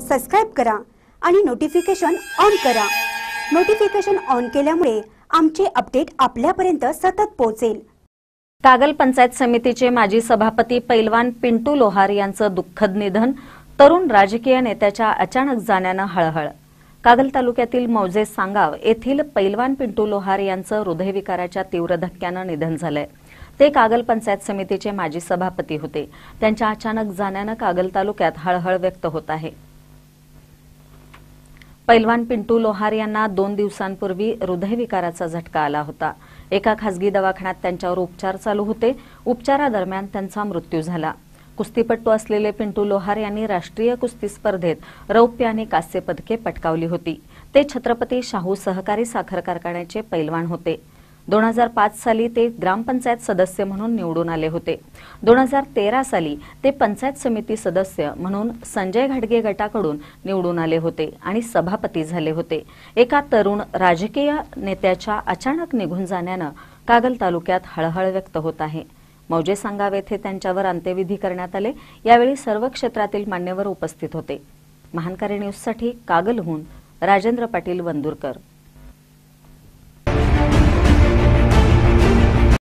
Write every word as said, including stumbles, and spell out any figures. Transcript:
Subscribe करा आणि notification on करा। नोटिफिकेशन ऑन केल्यामुळे आमचे अपडेट आपल्यापर्यंत सतत पोहोचेल। कागल पंचायत समितीचे माजी सभापती पैलवान पिंटू लोहार यांचं दुःखद निधन, तरुण राजकीय नेत्याच्या अचानक जाण्याने हळहळ। कागल तालुक्यातील मौजे सांगाव येथील पैलवान पिंटू लोहार यांचं हृदयविकाराच्या तीव्र धक्क्याने निधन झालंय। ते कागल पंचायत समितीचे माजी सभापती होते। त्यांच्या अचानक जाण्याने कागल तालुक्यात हळहळ व्यक्त होत आहे। पैलवान पिंटू लोहार यांना दोन दिवसांपूर्वी हृदयविकाराचा झटका आला होता। एका खासगी दवाखान्यात त्यांच्यावर उपचार चालू होते। उपचारादरम्यान त्यांचा मृत्यू झाला। कुस्तीपटू असलेले पिंटू लोहार यांनी राष्ट्रीय कुस्ती स्पर्धेत रौप्य आणि कांस्य पदके पटकावली होती। ते छत्रपती शाहू सहकारी साखर कारखान्याचे पैलवान होते। दोन हजार पाच साली ते ग्रामपंचायत सदस्य म्हणून निवडून आले होते। दोन हजार तेरा साली ते पंचायत समिती सदस्य म्हणून संजय घाटगे गटाकडून निवडून आले होते आणि सभापती झाले होते। एका तरुण राजकीय नेत्याच्या अचानक निघून जाण्याने कागल तालुक्यात हळहळ व्यक्त होत आहे। मौजे सांगाव येथे त्यांच्यावर अंत्यविधी करण्यात आले। यावेळी सर्व क्षेत्रातील मान्यवर उपस्थित होते। महानकारी न्यूजसाठी कागलहून राजेंद्र पाटील वंदुरकर।